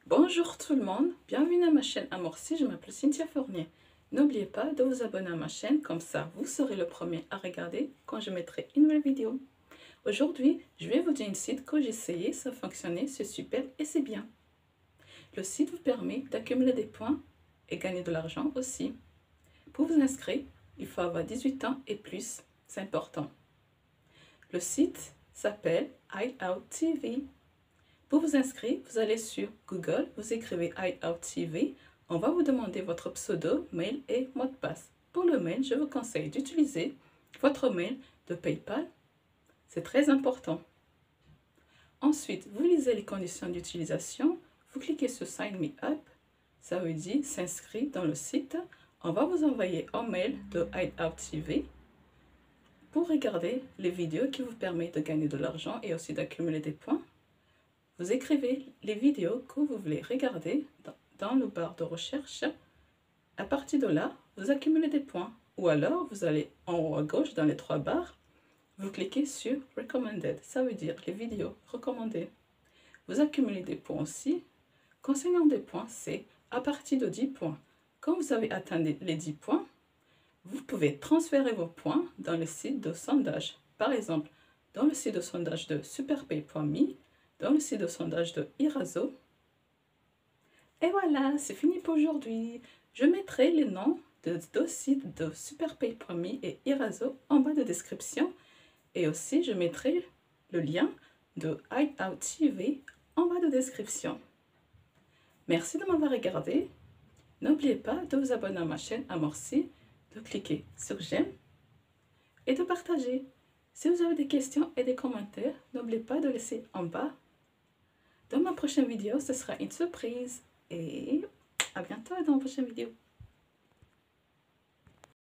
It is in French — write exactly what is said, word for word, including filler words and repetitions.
Bonjour tout le monde, bienvenue à ma chaîne Amorci, je m'appelle Cynthia Fournier. N'oubliez pas de vous abonner à ma chaîne, comme ça vous serez le premier à regarder quand je mettrai une nouvelle vidéo. Aujourd'hui, je vais vous dire un site que j'ai essayé, ça fonctionnait, c'est super et c'est bien. Le site vous permet d'accumuler des points et gagner de l'argent aussi. Pour vous inscrire, il faut avoir dix-huit ans et plus, c'est important. Le site s'appelle Hideout T V. Pour vous inscrire, vous allez sur Google, vous écrivez Hideout T V, on va vous demander votre pseudo, mail et mot de passe. Pour le mail, je vous conseille d'utiliser votre mail de PayPal, c'est très important. Ensuite, vous lisez les conditions d'utilisation, vous cliquez sur Sign Me Up, ça veut dire s'inscrire dans le site. On va vous envoyer un mail de Hideout T V pour regarder les vidéos qui vous permettent de gagner de l'argent et aussi d'accumuler des points. Vous écrivez les vidéos que vous voulez regarder dans le bar de recherche. À partir de là, vous accumulez des points. Ou alors, vous allez en haut à gauche dans les trois barres, vous cliquez sur Recommended, ça veut dire les vidéos recommandées. Vous accumulez des points aussi. Concernant des points, c'est à partir de dix points. Quand vous avez atteint les dix points, vous pouvez transférer vos points dans le site de sondage. Par exemple, dans le site de sondage de superpay point me, dans le site de sondage de Irazo. Et voilà, c'est fini pour aujourd'hui. Je mettrai les noms de deux sites de superpay point me et Irazo en bas de description. Et aussi, je mettrai le lien de Hideout T V en bas de description. Merci de m'avoir regardé. N'oubliez pas de vous abonner à ma chaîne Amorci, de cliquer sur j'aime et de partager. Si vous avez des questions et des commentaires, n'oubliez pas de laisser en bas. Dans ma prochaine vidéo, ce sera une surprise. Et à bientôt dans la prochaine vidéo.